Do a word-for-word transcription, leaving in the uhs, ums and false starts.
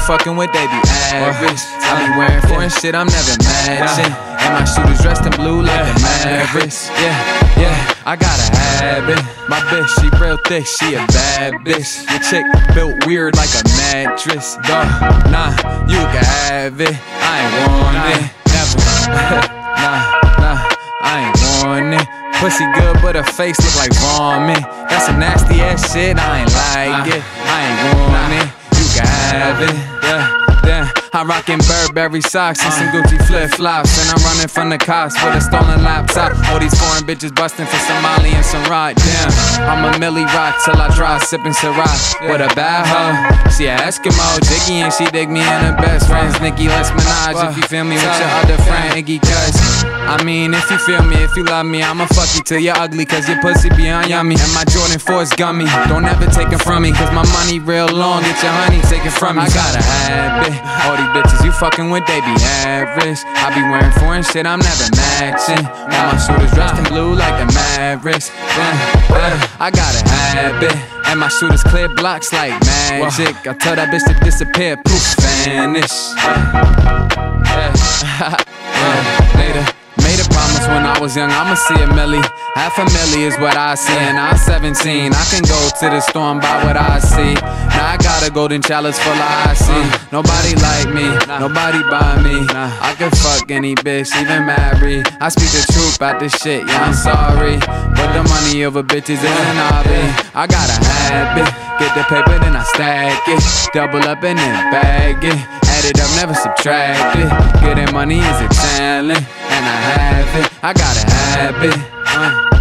fucking with, they be average. I be wearing foreign shit I'm never matching, and my shooters dressed in blue like the Mavericks. Yeah, yeah, I got a habit. My bitch, she real thick, she a bad bitch. Your chick built weird like a mattress. Dog, nah, you can have it. I ain't want it, never. Nah, nah, I ain't want it. Pussy good, but her face look like vomit. That's some nasty ass shit, I ain't like it. I ain't want it, you can have it. Yeah. Yeah, I'm rockin' Burberry socks and some Gucci flip-flops, and I'm running from the cops with a stolen laptop. All these foreign bitches bustin' for Somali and some rock. Damn, I'm a Millie Rock till I dry, sippin' Ciroc with a bad hoe. She a Eskimo, Jiggy, and she dig me and her best friends Nicki, Les Minaj. If you feel me with your other friend Iggy, cuz I mean, if you feel me, if you love me, I'ma fuck you till you're ugly, cause your pussy beyond yummy. And my Jordan four's gummy, don't ever take it from me, cause my money real long, get your honey taken from me. I got a habit, all these bitches you fucking with, they be average. I be wearing foreign shit I'm never matching, all my shooters dressed in blue like the Mavericks. uh, uh, I got a habit, and my shooters clear blocks like magic. I tell that bitch to disappear, poof, vanish. Yeah, yeah, later. Made a promise when I was young, I'ma see a milli. Half a milli is what I see, and I'm seventeen. I can go to the store and buy what I see. Now I got a golden chalice full of I C. Nobody like me, nobody buy me. I can fuck any bitch, even marry. I speak the truth about this shit, yeah, I'm sorry, but the money over bitches is an hobby. I got a habit, get the paper then I stack it, double up and then bag it, add it up, never subtract it. Getting money is a talent, and I have it. I got a habit. Uh.